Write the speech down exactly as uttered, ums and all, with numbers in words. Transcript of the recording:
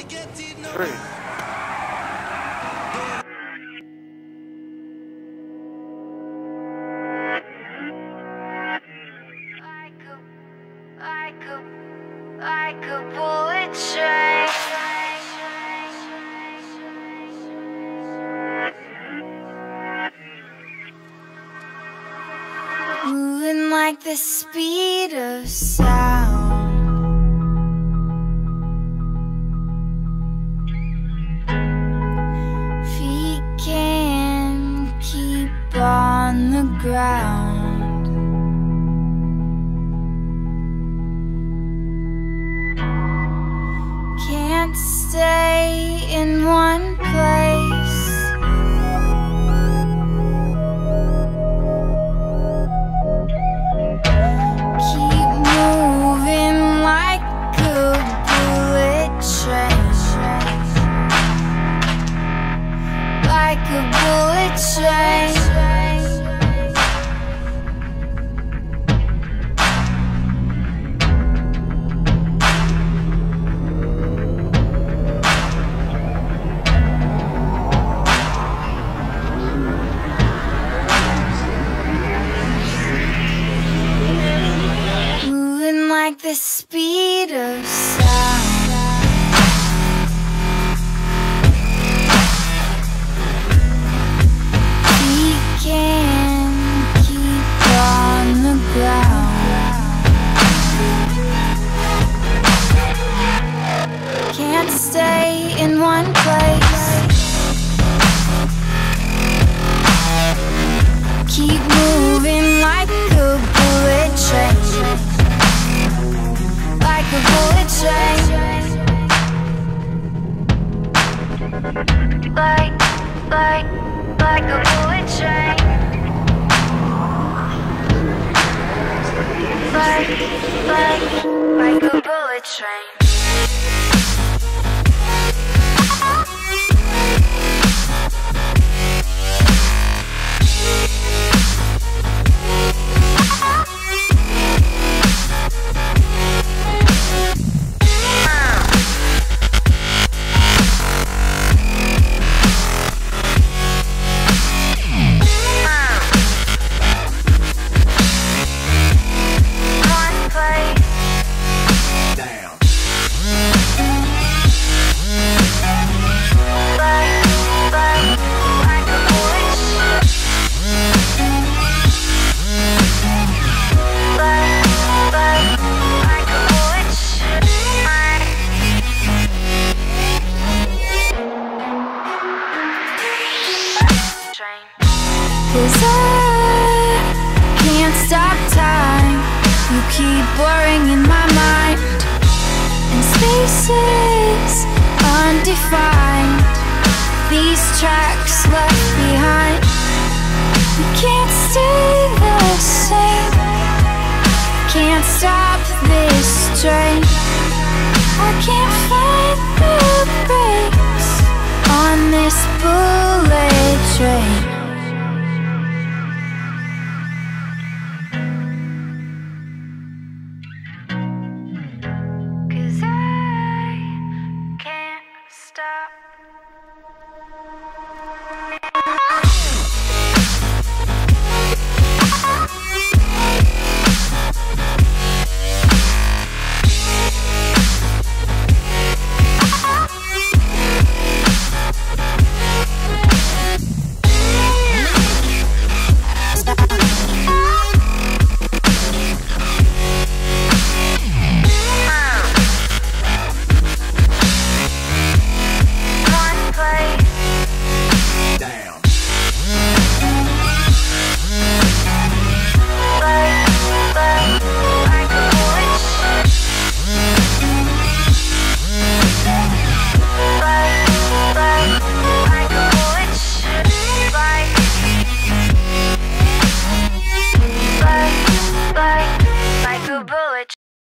Three. Like a, like a bullet train. Moving like the speed of sound. Feet can't keep on the ground. Can't stay in one place. Keep moving like a bullet train. Like a bullet train. Like the speed of sound. We can keep on the ground. Can't stay in one place. Keep moving like a bullet train. Like a bullet train. Like, like, like a bullet train. Like, like, like a bullet train. Cause I can't stop time. You keep blurring in my mind, and spaces undefined. These tracks left behind. We can't stay the same. Can't stop this